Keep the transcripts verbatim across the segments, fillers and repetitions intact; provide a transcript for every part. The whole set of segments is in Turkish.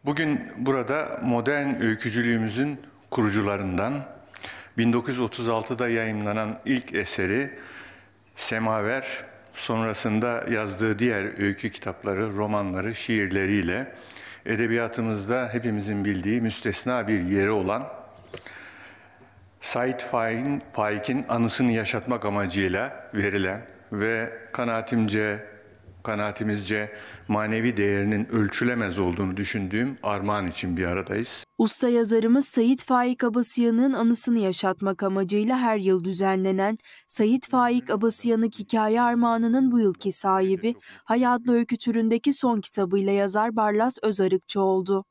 Bugün burada modern öykücülüğümüzün kurucularından bin dokuz yüz otuz altıda yayımlanan ilk eseri Semaver, sonrasında yazdığı diğer öykü kitapları, romanları, şiirleriyle edebiyatımızda hepimizin bildiği müstesna bir yeri olan Sait Faik'in anısını yaşatmak amacıyla verilen ve kanaatimce, kanaatimizce manevi değerinin ölçülemez olduğunu düşündüğüm armağan için bir aradayız. Usta yazarımız Sait Faik Abasıyanık'ın anısını yaşatmak amacıyla her yıl düzenlenen Sait Faik Abasıyanık Hikaye Armağanı'nın bu yılki sahibi, Hayatlı Öykü türündeki son kitabıyla yazar Barlas Özarıkçı oldu.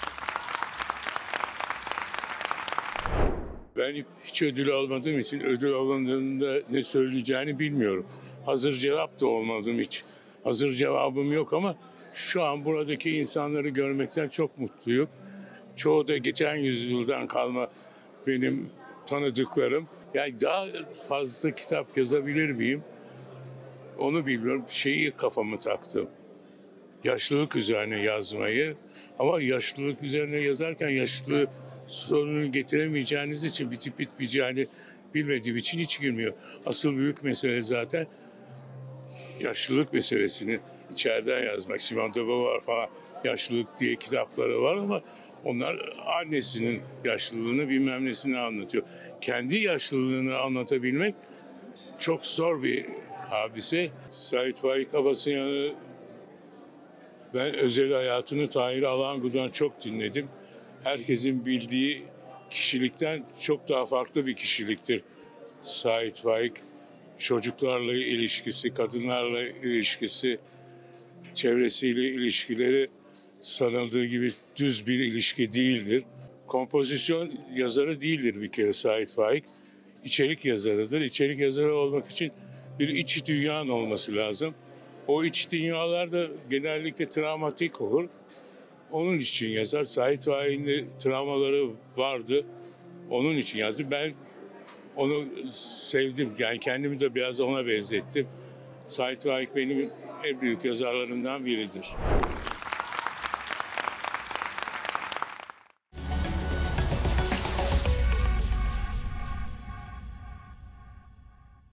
Ben hiç ödül almadığım için ödül alındığında ne söyleyeceğini bilmiyorum. Hazır cevap da olmadım hiç. Hazır cevabım yok ama şu an buradaki insanları görmekten çok mutluyum. Çoğu da geçen yüzyıldan kalma benim tanıdıklarım. Yani daha fazla kitap yazabilir miyim? Onu bilmiyorum. Şeyi kafamı taktım. Yaşlılık üzerine yazmayı. Ama yaşlılık üzerine yazarken yaşlılığı sorununu getiremeyeceğiniz için bitip bitmeyeceğini bilmediğim için hiç girmiyor. Asıl büyük mesele zaten yaşlılık meselesini içeriden yazmak. Simone de Beauvoir falan yaşlılık diye kitapları var ama onlar annesinin yaşlılığını bilmem nesini anlatıyor. Kendi yaşlılığını anlatabilmek çok zor bir hadise. Sait Faik Abasıyan'ı ben özel hayatını Tahir Alangu'dan çok dinledim. Herkesin bildiği kişilikten çok daha farklı bir kişiliktir Sait Faik. Çocuklarla ilişkisi, kadınlarla ilişkisi, çevresiyle ilişkileri sanıldığı gibi düz bir ilişki değildir. Kompozisyon yazarı değildir bir kere Sait Faik. İçerik yazarıdır. İçerik yazarı olmak için bir iç dünyanın olması lazım. O iç dünyalar da genellikle travmatik olur. Onun için yazar. Sait Faik'in de travmaları vardı. Onun için yazdı. Ben onu sevdim. Yani kendimi de biraz ona benzettim. Sait Faik benim en büyük yazarlarımdan biridir.